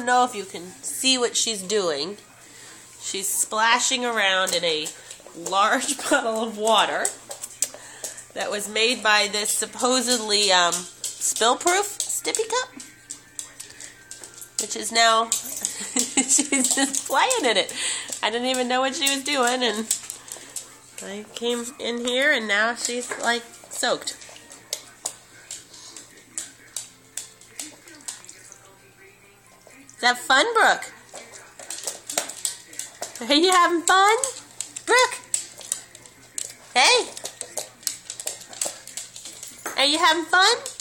don't know if you can see what she's doing. She's splashing around in a large puddle of water that was made by this supposedly spill-proof Stippy Cup, which is now, she's just playing in it. I didn't even know what she was doing, and I came in here, and now she's like soaked. Is that fun, Brooke? Are you having fun? Brooke? Hey? Are you having fun?